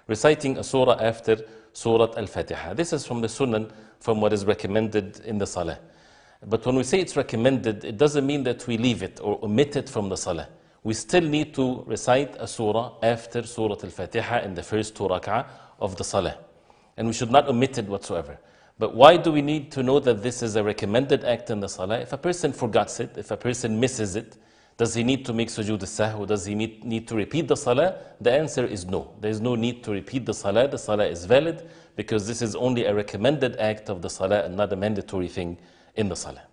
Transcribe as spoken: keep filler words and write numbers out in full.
reciting a surah after Surah Al-Fatiha. This is from the Sunan, from what is recommended in the Salah. But when we say it's recommended, it doesn't mean that we leave it or omit it from the Salah. We still need to recite a surah after Surah Al-Fatiha in the first two rak'ah of the Salah. And we should not omit it whatsoever. But why do we need to know that this is a recommended act in the Salah? If a person forgets it, if a person misses it, does he need to make sujood al-sahw? Does he need to repeat the Salah? The answer is no. There is no need to repeat the Salah. The Salah is valid because this is only a recommended act of the Salah and not a mandatory thing in the Salah.